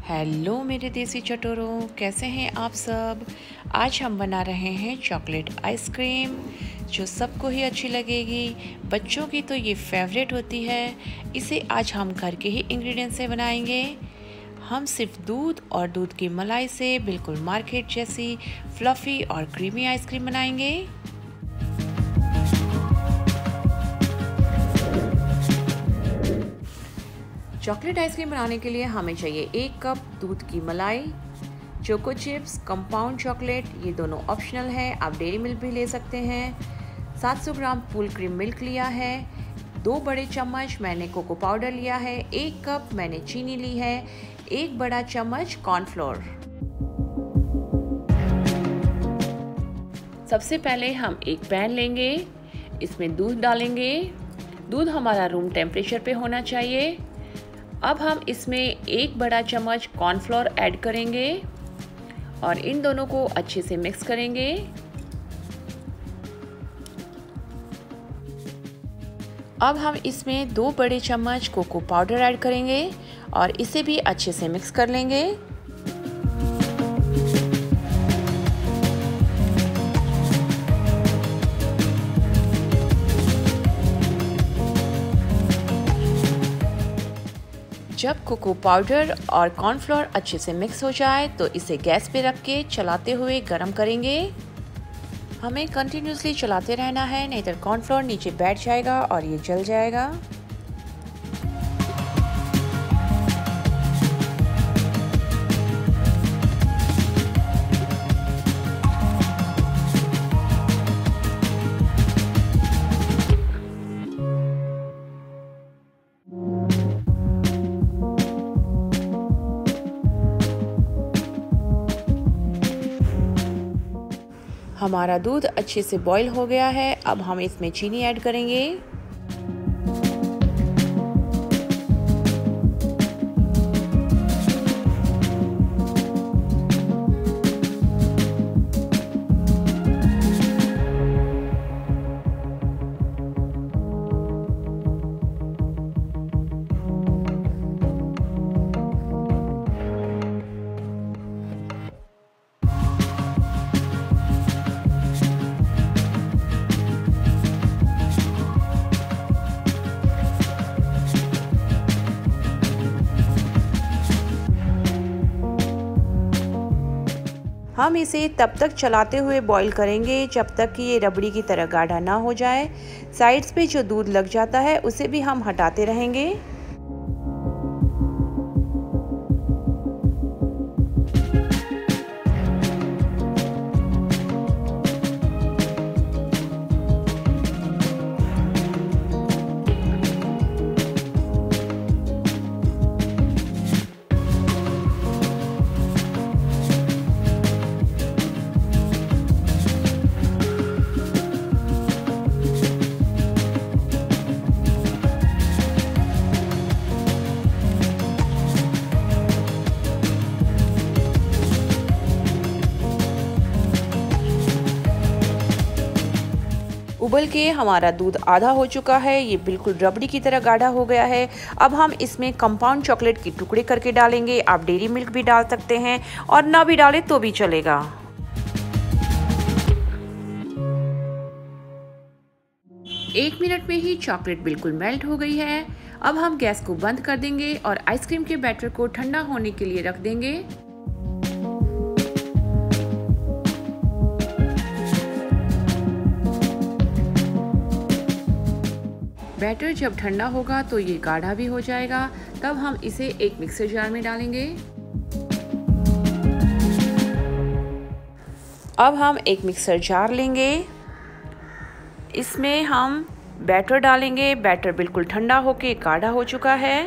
Hello मेरे देसी चटोरों, कैसे हैं आप सब। आज हम बना रहे हैं चॉकलेट आइसक्रीम जो सबको ही अच्छी लगेगी। बच्चों की तो ये फेवरेट होती है। इसे आज हम घर के ही इंग्रेडिएंट से बनाएंगे। हम सिर्फ दूध और दूध की मलाई से बिल्कुल मार्केट जैसी फ्लफ़ी और क्रीमी आइसक्रीम बनाएंगे। चॉकलेट आइसक्रीम बनाने के लिए हमें चाहिए 1 कप दूध की मलाई, चोको चिप्स, कंपाउंड चॉकलेट, ये दोनों ऑप्शनल है, आप डेयरी मिल्क भी ले सकते हैं। 700 ग्राम फुल क्रीम मिल्क लिया है। 2 बड़े चम्मच मैंने कोको पाउडर लिया है। 1 कप मैंने चीनी ली है। 1 बड़ा चम्मच कॉर्नफ्लोर। सबसे पहले हम एक पैन लेंगे, इसमें दूध डालेंगे। दूध हमारा रूम टेम्परेचर पे होना चाहिए। अब हम इसमें 1 बड़ा चम्मच कॉर्नफ्लोर ऐड करेंगे और इन दोनों को अच्छे से मिक्स करेंगे। अब हम इसमें 2 बड़े चम्मच कोको पाउडर ऐड करेंगे और इसे भी अच्छे से मिक्स कर लेंगे। जब कोको पाउडर और कॉर्नफ्लोर अच्छे से मिक्स हो जाए तो इसे गैस पे रख के चलाते हुए गरम करेंगे। हमें कंटिन्यूसली चलाते रहना है, नहीं तो कॉर्नफ्लोर नीचे बैठ जाएगा और ये जल जाएगा। हमारा दूध अच्छे से बॉईल हो गया है। अब हम इसमें चीनी ऐड करेंगे। हम इसे तब तक चलाते हुए बॉईल करेंगे जब तक कि ये रबड़ी की तरह गाढ़ा ना हो जाए। साइड्स पे जो दूध लग जाता है उसे भी हम हटाते रहेंगे। उबल के हमारा दूध आधा हो चुका है, ये बिल्कुल रबड़ी की तरह गाढ़ा हो गया है। अब हम इसमें कंपाउंड चॉकलेट के टुकड़े करके डालेंगे। आप डेयरी मिल्क भी डाल सकते हैं और ना भी डालें तो भी चलेगा। एक मिनट में ही चॉकलेट बिल्कुल मेल्ट हो गई है। अब हम गैस को बंद कर देंगे और आइसक्रीम के बैटर को ठंडा होने के लिए रख देंगे। बैटर जब ठंडा होगा तो ये गाढ़ा भी हो जाएगा। तब हम इसे एक मिक्सर जार में डालेंगे। अब हम एक मिक्सर जार लेंगे, इसमें हम बैटर डालेंगे। बैटर बिल्कुल ठंडा होके गाढ़ा हो चुका है।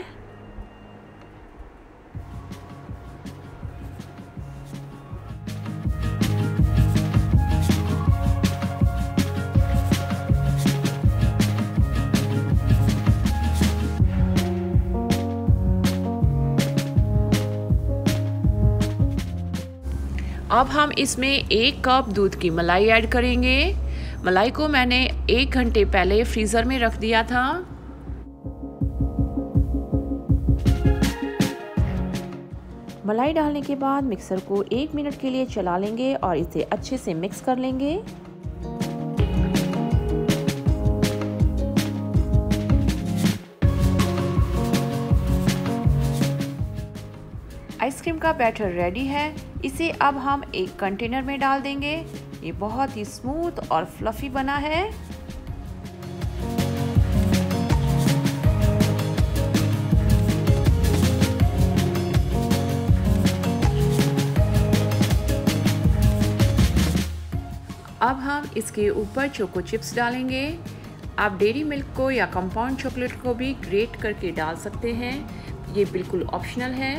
अब हम इसमें 1 कप दूध की मलाई ऐड करेंगे। मलाई को मैंने 1 घंटे पहले फ्रीज़र में रख दिया था। मलाई डालने के बाद मिक्सर को 1 मिनट के लिए चला लेंगे और इसे अच्छे से मिक्स कर लेंगे। आइसक्रीम का बैटर रेडी है। इसे अब हम एक कंटेनर में डाल देंगे। ये बहुत ही स्मूथ और फ्लफी बना है। अब हम इसके ऊपर चोको चिप्स डालेंगे। आप डेयरी मिल्क को या कंपाउंड चॉकलेट को भी ग्रेट करके डाल सकते हैं, ये बिल्कुल ऑप्शनल है।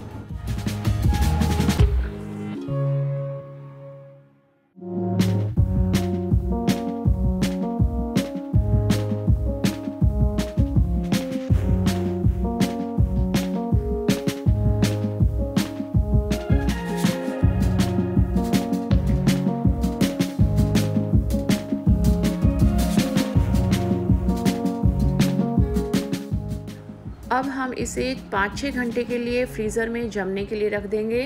अब हम इसे 5-6 घंटे के लिए फ्रीज़र में जमने के लिए रख देंगे।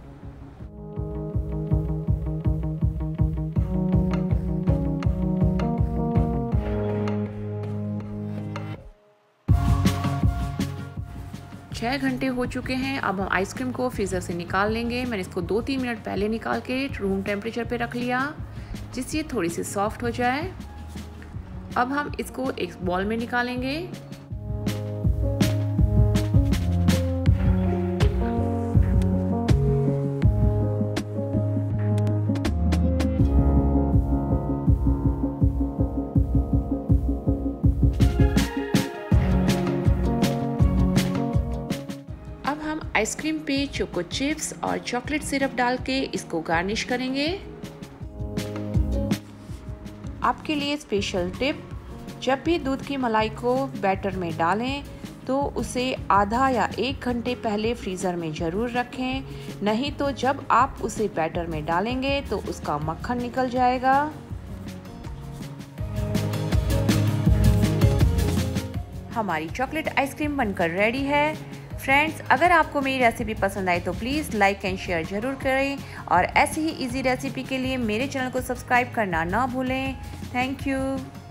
छः घंटे हो चुके हैं। अब हम आइसक्रीम को फ्रीज़र से निकाल लेंगे। मैंने इसको 2-3 मिनट पहले निकाल के रूम टेम्परेचर पे रख लिया, जिससे थोड़ी सी सॉफ्ट हो जाए। अब हम इसको एक बॉल में निकालेंगे। अब हम आइसक्रीम पे चोको चिप्स और चॉकलेट सिरप डाल के इसको गार्निश करेंगे। आपके लिए स्पेशल टिप, जब भी दूध की मलाई को बैटर में डालें तो उसे आधा या 1 घंटे पहले फ्रीज़र में ज़रूर रखें, नहीं तो जब आप उसे बैटर में डालेंगे तो उसका मक्खन निकल जाएगा। हमारी चॉकलेट आइसक्रीम बनकर रेडी है। फ्रेंड्स, अगर आपको मेरी रेसिपी पसंद आई तो प्लीज़ लाइक एंड शेयर ज़रूर करें और ऐसी ही इजी रेसिपी के लिए मेरे चैनल को सब्सक्राइब करना ना भूलें। Thank you.